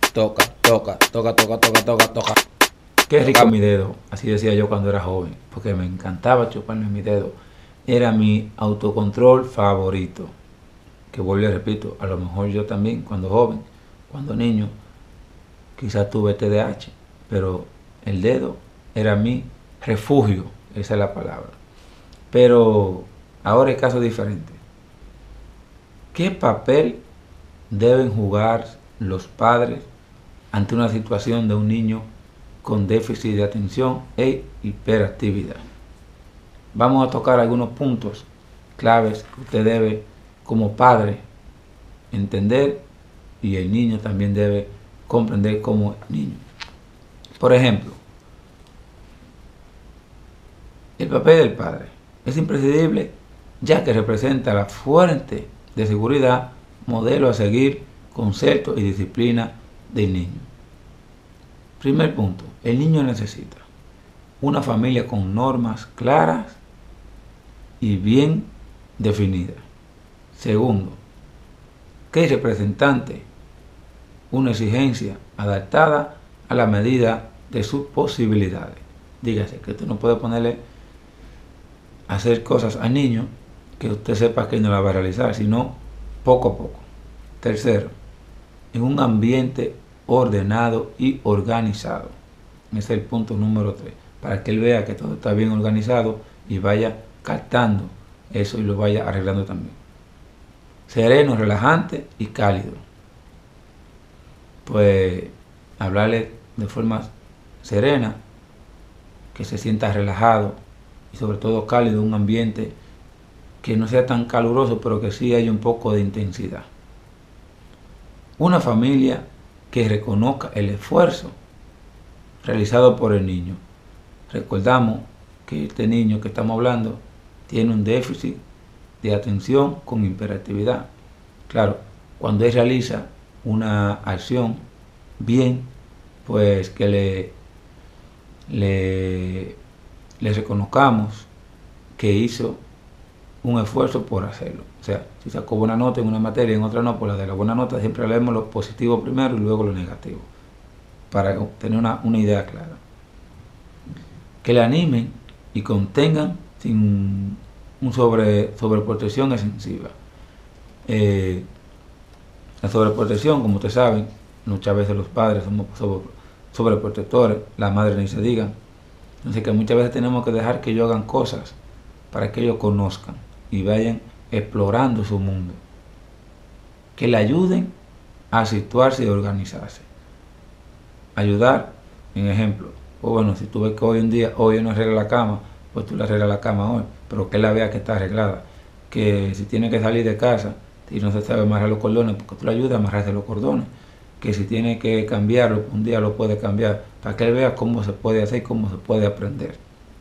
toca, toca, toca, toca, toca, toca, toca. Qué rico mi dedo, así decía yo cuando era joven, porque me encantaba chuparme mi dedo. Era mi autocontrol favorito. Que vuelvo y repito, a lo mejor yo también, cuando joven, cuando niño, quizás tuve TDAH, pero el dedo era mi refugio, esa es la palabra. Pero ahora hay casos diferentes. ¿Qué papel deben jugar los padres ante una situación de un niño con déficit de atención e hiperactividad? Vamos a tocar algunos puntos claves que usted debe, como padre, entender, y el niño también debe comprender como niño. Por ejemplo, el papel del padre es imprescindible, ya que representa la fuente de seguridad, modelo a seguir, concepto y disciplina del niño. Primer punto, el niño necesita una familia con normas claras y bien definidas. Segundo, que el representante una exigencia adaptada a la medida de sus posibilidades. Dígase que usted no puede ponerle a hacer cosas al niño que usted sepa que no la va a realizar, sino poco a poco. Tercero, en un ambiente ordenado y organizado. Ese es el punto número 3, para que él vea que todo está bien organizado y vaya captando eso y lo vaya arreglando también. Sereno, relajante y cálido. Pues hablarle de forma serena, que se sienta relajado y sobre todo cálido, un ambiente que no sea tan caluroso, pero que sí haya un poco de intensidad. Una familia que reconozca el esfuerzo realizado por el niño. Recordamos que este niño que estamos hablando tiene un déficit de atención con hiperactividad. Claro, cuando él realiza una acción bien, pues que le reconozcamos que hizo un esfuerzo por hacerlo. O sea, si sacó buena nota en una materia y en otra no, pues la de la buena nota siempre leemos lo positivo primero y luego lo negativo, para tener una idea clara. Que le animen y contengan sin un sobreprotección excesiva. La sobreprotección, como ustedes saben, muchas veces los padres somos sobreprotectores, las madres ni se digan. Entonces que muchas veces tenemos que dejar que ellos hagan cosas para que ellos conozcan y vayan explorando su mundo. Que le ayuden a situarse y organizarse. Ayudar, en ejemplo, o bueno, si tú ves que hoy en día, hoy no arregla la cama, pues tú le arreglas la cama hoy, pero que él la vea que está arreglada. Que si tiene que salir de casa y no se sabe amarrar los cordones, porque tú le ayudas a amarrarse los cordones. Que si tiene que cambiarlo, un día lo puede cambiar, para que él vea cómo se puede hacer y cómo se puede aprender.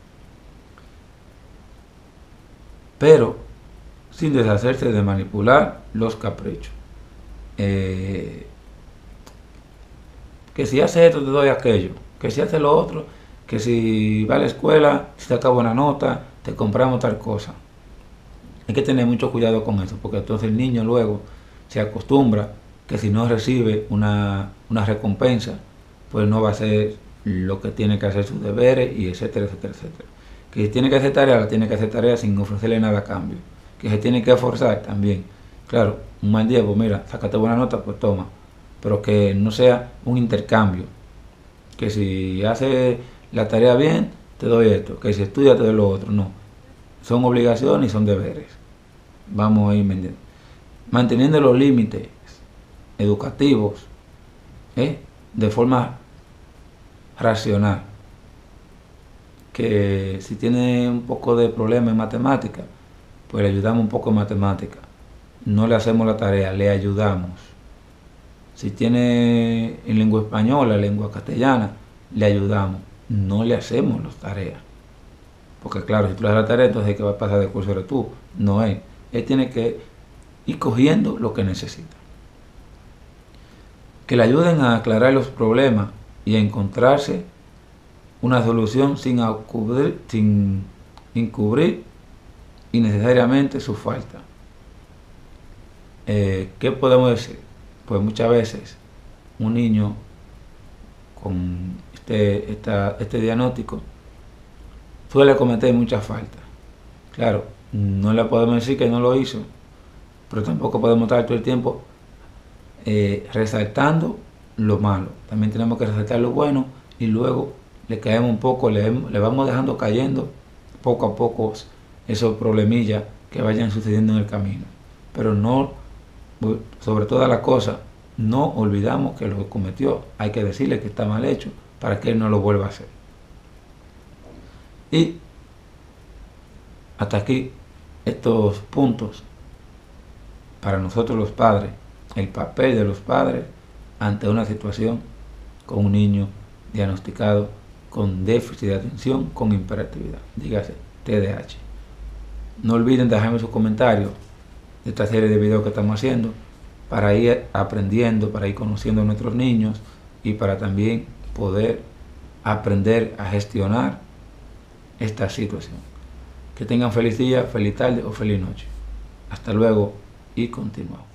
Pero sin deshacerse de manipular los caprichos. Que si hace esto te doy aquello, que si hace lo otro, que si va a la escuela, si saca buena nota, te compramos tal cosa. Hay que tener mucho cuidado con eso, porque entonces el niño luego se acostumbra que si no recibe una recompensa, pues no va a hacer lo que tiene que hacer, sus deberes, y etcétera, etcétera, etcétera. Que si tiene que hacer tarea, la tiene que hacer tarea sin ofrecerle nada a cambio. Que se tiene que esforzar también. Claro, un mal día, pues mira, sácate buena nota, pues toma. Pero que no sea un intercambio. Que si hace la tarea bien, te doy esto. Que si estudia, te doy lo otro. No. Son obligaciones y son deberes. Vamos a ir manteniendo los límites educativos de forma racional. Que si tiene un poco de problema en matemática, pues le ayudamos un poco en matemática. No le hacemos la tarea, le ayudamos. Si tiene en lengua española, lengua castellana, le ayudamos. No le hacemos las tareas. Porque claro, si tú le das la tarea, entonces ¿qué va a pasar de curso eres tú? No es. Él tiene que ir cogiendo lo que necesita. Que le ayuden a aclarar los problemas y a encontrarse una solución sin encubrir innecesariamente su falta. ¿Qué podemos decir? Pues muchas veces un niño con este diagnóstico suele cometer muchas faltas. Claro, no le podemos decir que no lo hizo, pero tampoco podemos estar todo el tiempo resaltando lo malo. También tenemos que resaltar lo bueno y luego le caemos un poco, le vamos dejando cayendo poco a poco esos problemillas que vayan sucediendo en el camino. Pero no, sobre todas las cosas, no olvidamos que lo cometió. Hay que decirle que está mal hecho para que él no lo vuelva a hacer. Y hasta aquí estos puntos para nosotros los padres, el papel de los padres ante una situación con un niño diagnosticado con déficit de atención con hiperactividad, dígase TDAH. No olviden dejarme sus comentarios de esta serie de videos que estamos haciendo para ir aprendiendo, para ir conociendo a nuestros niños y para también poder aprender a gestionar esta situación. Que tengan feliz día, feliz tarde o feliz noche. Hasta luego y continuamos.